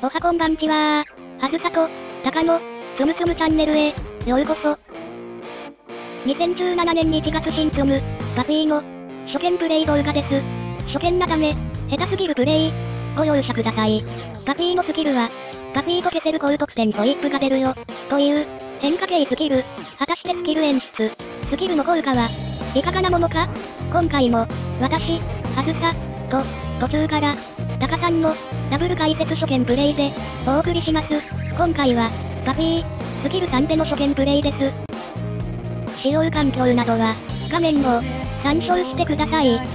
おはこんばんちはー。はずさと、たかの、つむつむチャンネルへ、ようこそ。2017年1月新つむ、バフィーの、初見プレイ動画です。初見なため、下手すぎるプレイ、ご容赦ください。バフィーのスキルは、バフィーと消せる高得点ホイップが出るよ、という、変化系スキル。果たしてスキル演出、スキルの効果は、いかがなものか。今回も、私、はずさ、と、途中から、タカさんの、ダブル解説初見プレイで、お送りします。今回は、バフィー、スキル3での初見プレイです。使用環境などは、画面を、参照してください。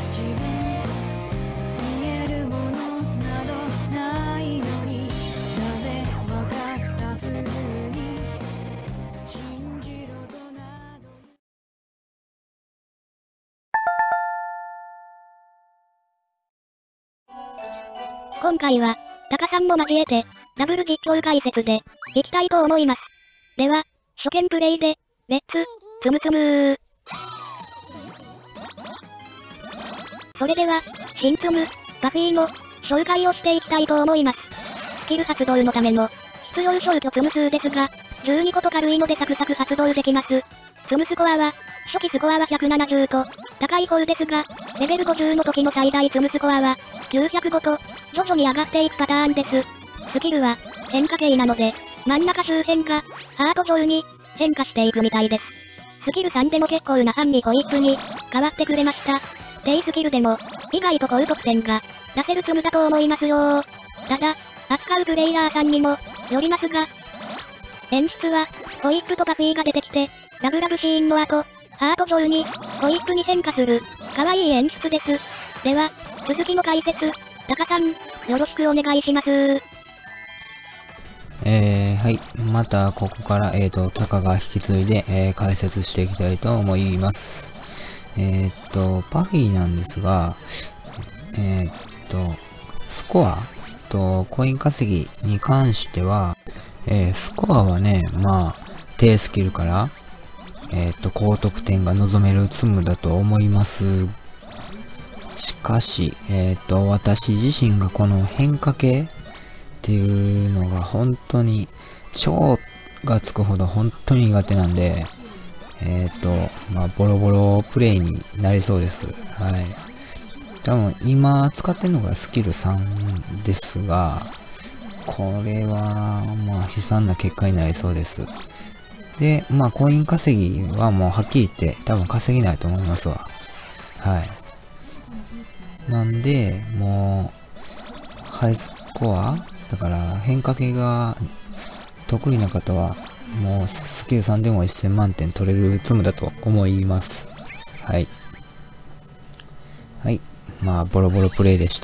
今回は、タカさんも交えて、ダブル実況解説で、いきたいと思います。では、初見プレイで、レッツ、つむつむー。それでは、新つむ、バフィーの、紹介をしていきたいと思います。スキル発動のための、必要消去つむ数ですが、12個と軽いのでサクサク発動できます。つむスコアは、初期スコアは170と、高い方ですが、レベル50の時の最大つむスコアは、905と、徐々に上がっていくパターンです。スキルは、変化系なので、真ん中周辺が、ハート状に、変化していくみたいです。スキル3でも結構な範囲ホイップに、変わってくれました。低スキルでも、意外と高得点が、出せるツムだと思いますよー。ただ、扱うプレイヤーさんにも、よりますが、演出は、ホイップとバフィーが出てきて、ラブラブシーンの後、ハート状に、ホイップに変化する、可愛い演出です。では、続きの解説、タカさん、よろしくお願いします。 はい。また、ここから、タカが引き継いで、解説していきたいと思います。パフィーなんですが、スコアとコイン稼ぎに関しては、スコアはね、まあ、低スキルから、高得点が望めるツムだと思います。しかし、私自身がこの変化系っていうのが本当に超がつくほど本当に苦手なんで、まあ、ボロボロプレイになりそうです。はい。多分今使ってるのがスキル3ですが、これはまあ悲惨な結果になりそうです。で、まあコイン稼ぎはもうはっきり言って多分稼げないと思いますわ。はい。なんで、もう、ハイスコアだから変化系が得意な方は、もうスキル3でも1000万点取れるツムだと思います。はい。はい。まあ、ボロボロプレイでした。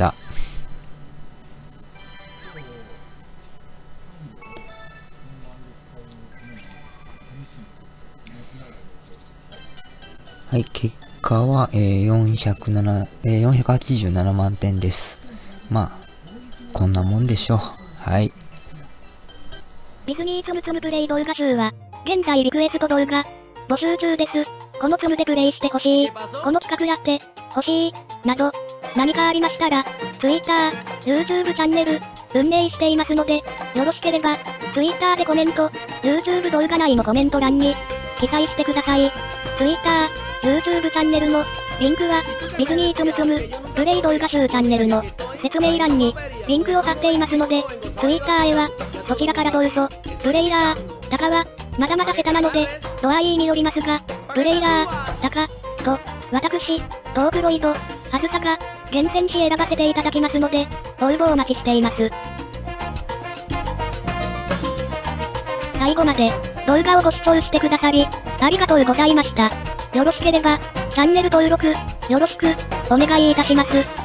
はい、結果は、487万点です。まあ、こんなもんでしょう。はい。 ディズニーつむつむプレイ動画集は、現在リクエスト動画、募集中です。このつむでプレイしてほしい、この企画やってほしい、など、何かありましたら、Twitter、YouTube チャンネル、運営していますので、よろしければ、Twitter でコメント、YouTube 動画内のコメント欄に、記載してください。Twitter、YouTube チャンネルの、リンクは、ディズニーつむつむ、プレイ動画集チャンネルの、説明欄に、リンクを貼っていますので、Twitter へは、そちらからどうぞ。プレイヤー、タカは、まだまだ下手なので、度合いによりますが、プレイヤー、タカ、と、私、トークロイド、はずさが、厳選し選ばせていただきますので、応募お待ちしています。最後まで、動画をご視聴してくださり、ありがとうございました。よろしければ、チャンネル登録、よろしく、お願いいたします。